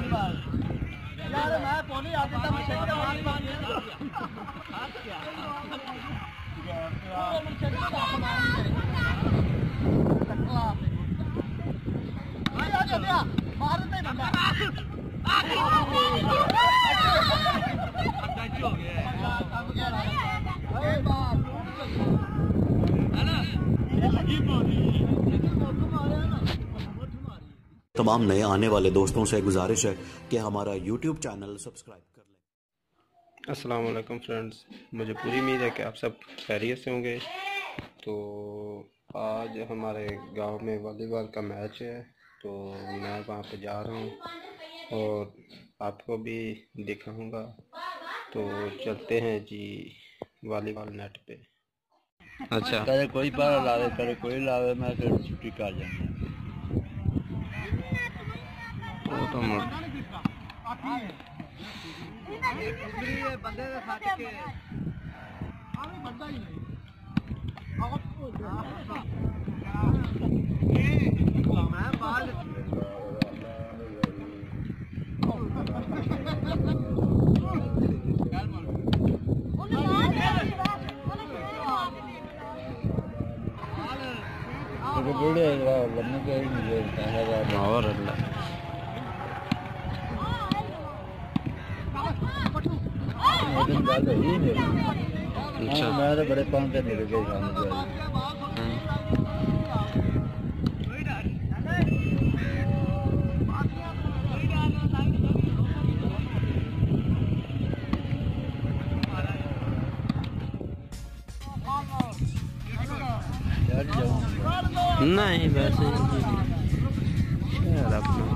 यार मैं पोनी आते तब शेखर आवाज मार दिया हाथ क्या भाई आ गया मारते बंदा हो गया तमाम नए आने वाले दोस्तों से गुजारिश है कि हमारा YouTube चैनल सब्सक्राइब कर लें। अस्सलाम वालेकुम फ्रेंड्स, मुझे पूरी उम्मीद है कि आप सब खैरियत से होंगे। तो आज हमारे गांव में वॉलीबॉल का मैच है, तो मैं वहां पे जा रहा हूं और आपको भी दिखाऊंगा। तो चलते हैं जी वॉलीबॉल नेट पे। अच्छा, करे कोई पारा लावे, करे कोई लावे, मैं फिर छुट्टी कर जाऊंगा। तो मुड़ बंदे के साथ के आवे बंदा ही नहीं मैं बाल बड़े लम्बे के ही मिले और अल्लाह अच्छा, मैं तो बड़े पान से मिल गए नहीं, वैसे यार अपना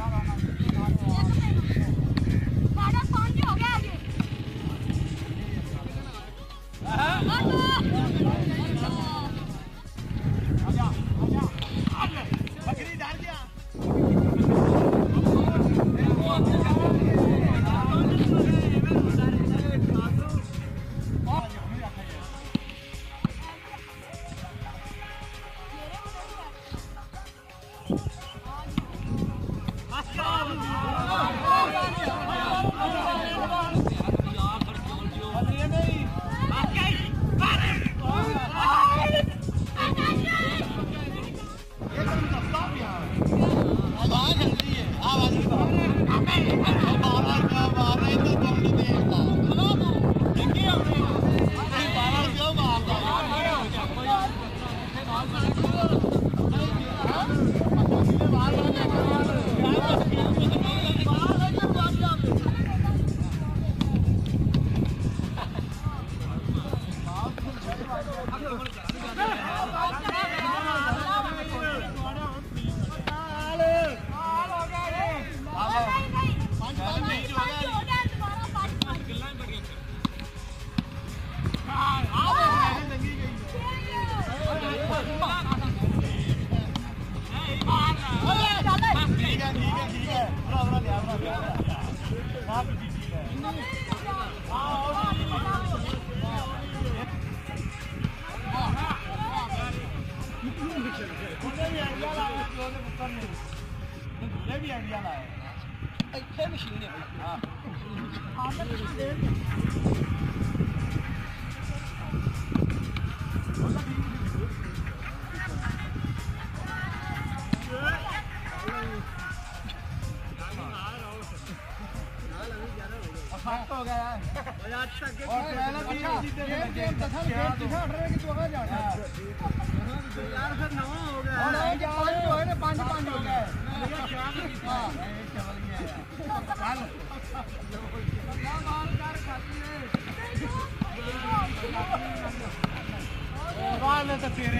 हो गया यार फिर नवा हो गया पांच हो गया तो तेरे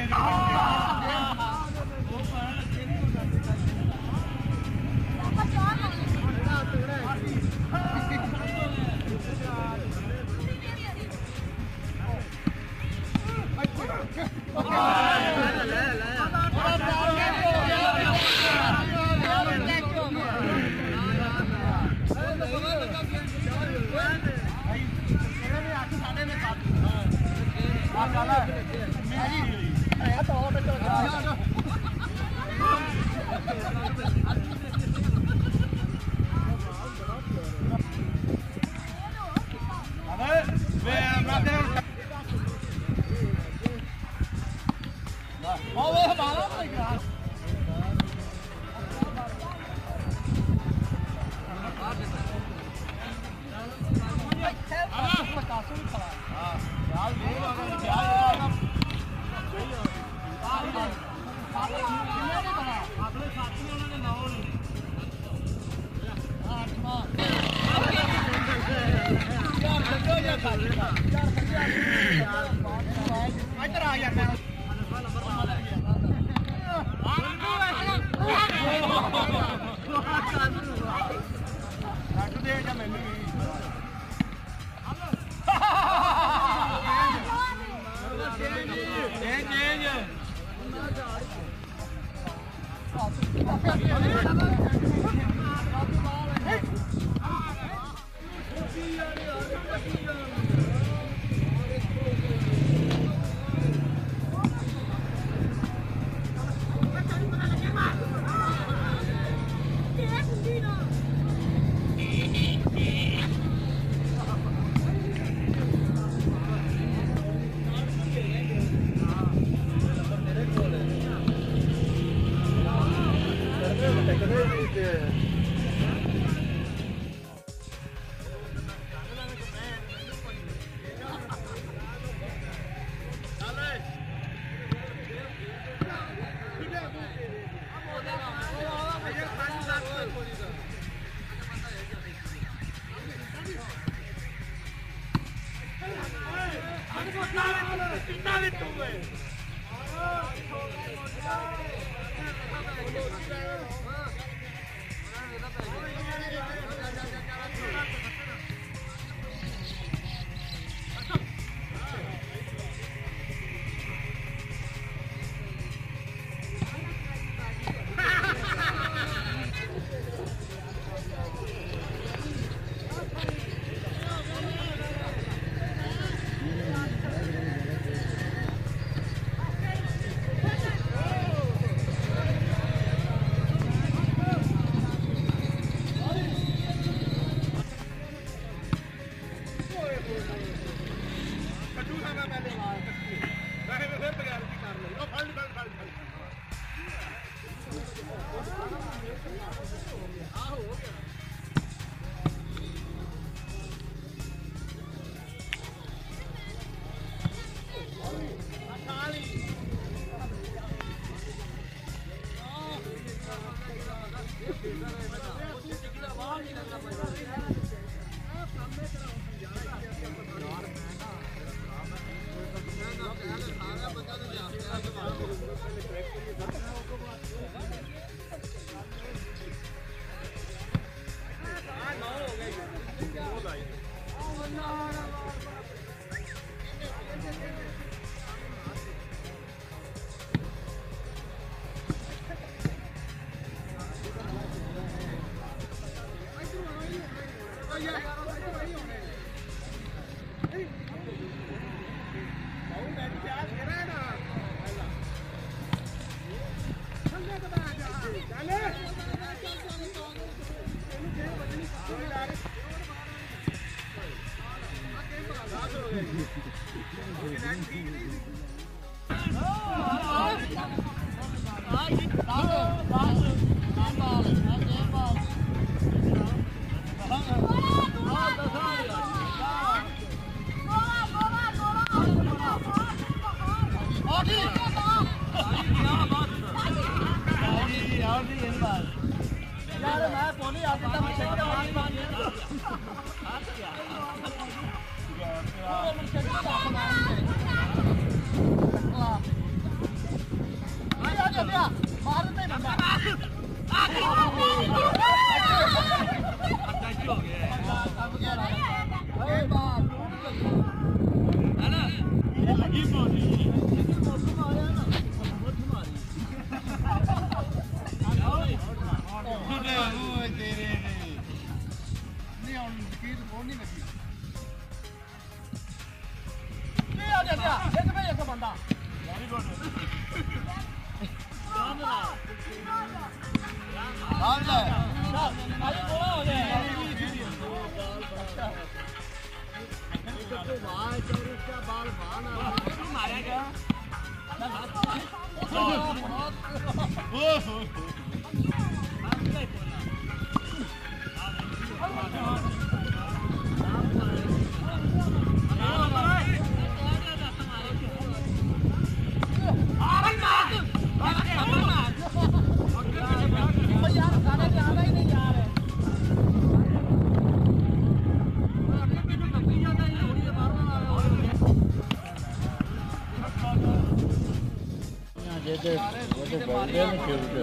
ਤਿੰਨ ਸ਼ਿਫਟ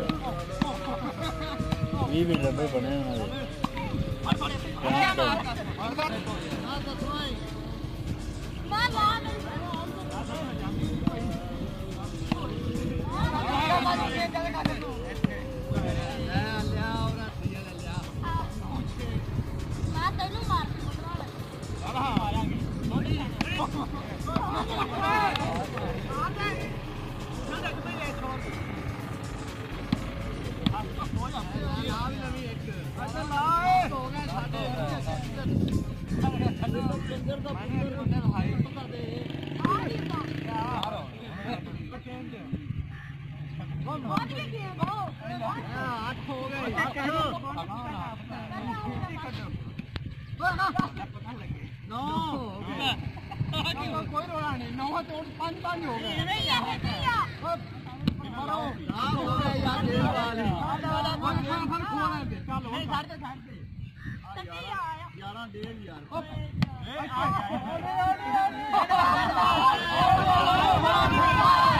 20 ਵੀ ਡੱਬੇ ਬਣੇ ਉਹਨਾਂ ਦੇ ਕੋਈ ਰੋਣਾ ਨਹੀਂ 9 ਤੋਂ 5 ਹੋ ਗਏ यार